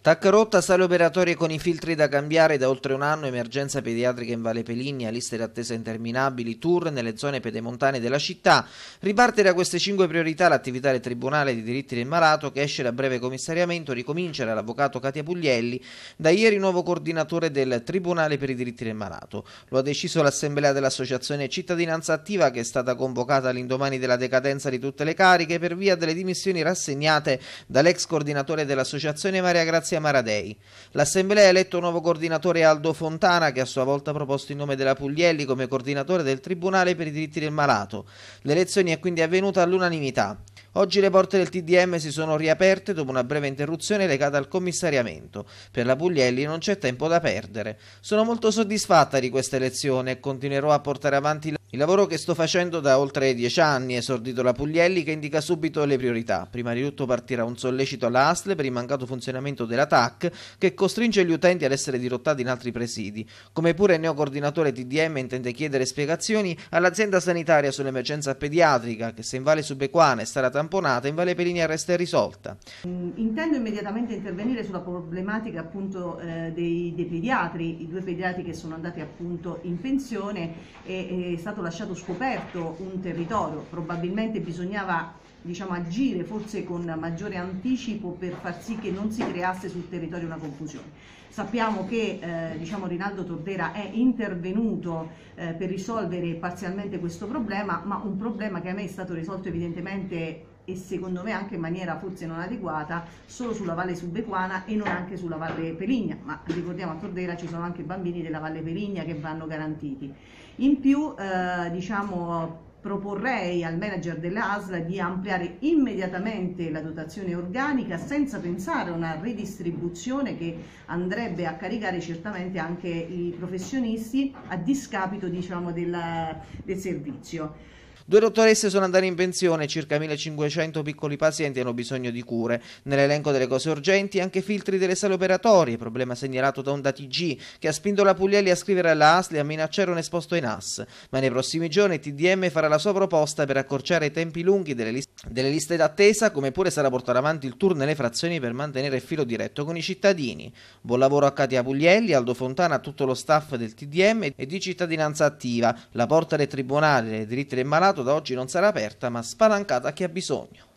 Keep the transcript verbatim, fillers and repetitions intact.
T A C rotta, sale operatorie con i filtri da cambiare da oltre un anno, emergenza pediatrica in Valle Peligna, liste d'attesa interminabili, tour nelle zone pedemontane della città. Riparte da queste cinque priorità l'attività del Tribunale dei diritti del malato, che esce da breve commissariamento. Ricomincia l'avvocato Katia Puglielli, da ieri nuovo coordinatore del Tribunale per i diritti del malato. Lo ha deciso l'assemblea dell'associazione Cittadinanza Attiva, che è stata convocata all'indomani della decadenza di tutte le cariche per via delle dimissioni rassegnate dall'ex coordinatore dell'associazione Maria Grazia Maradei. L'assemblea ha eletto un nuovo coordinatore, Aldo Fontana, che a sua volta ha proposto il nome della Puglielli come coordinatore del Tribunale per i diritti del malato. L'elezione è quindi avvenuta all'unanimità. Oggi le porte del T D M si sono riaperte dopo una breve interruzione legata al commissariamento. Per la Puglielli non c'è tempo da perdere. Sono molto soddisfatta di questa elezione e continuerò a portare avanti il lavoro che sto facendo da oltre dieci anni, esordito la Puglielli, che indica subito le priorità. Prima di tutto partirà un sollecito alla A S L per il mancato funzionamento della T A C, che costringe gli utenti ad essere dirottati in altri presidi. Come pure il neocoordinatore T D M intende chiedere spiegazioni all'azienda sanitaria sull'emergenza pediatrica, che se in Valle Subequana è stata tamponata, in Valle Peligna resta irrisolta. Intendo immediatamente intervenire sulla problematica appunto eh, dei, dei pediatri, i due pediatri che sono andati appunto in pensione e è stato lasciato scoperto un territorio. Probabilmente bisognava, diciamo, agire forse con maggiore anticipo per far sì che non si creasse sul territorio una confusione. Sappiamo che eh, diciamo, Rinaldo Tordera è intervenuto eh, per risolvere parzialmente questo problema, ma un problema che a me è stato risolto evidentemente e secondo me anche in maniera forse non adeguata solo sulla Valle Subequana e non anche sulla Valle Peligna, ma ricordiamo a Tordera ci sono anche bambini della Valle Peligna che vanno garantiti. In più eh, diciamo proporrei al manager della A S L di ampliare immediatamente la dotazione organica senza pensare a una ridistribuzione che andrebbe a caricare certamente anche i professionisti a discapito, diciamo, del, del servizio. Due dottoresse sono andate in pensione, circa millecinquecento piccoli pazienti hanno bisogno di cure. Nell'elenco delle cose urgenti anche filtri delle sale operatorie, problema segnalato da un D A T G che ha spinto la Puglielli a scrivere alla A S L e a minacciare un esposto in A S. Ma nei prossimi giorni il T D M farà la sua proposta per accorciare i tempi lunghi delle, list delle liste d'attesa, come pure sarà portare avanti il tour nelle frazioni per mantenere il filo diretto con i cittadini. Buon lavoro a Katia Puglielli, Aldo Fontana, a tutto lo staff del T D M e di Cittadinanza Attiva. La porta del Tribunale dei diritti del malato da oggi non sarà aperta, ma spalancata a chi ha bisogno.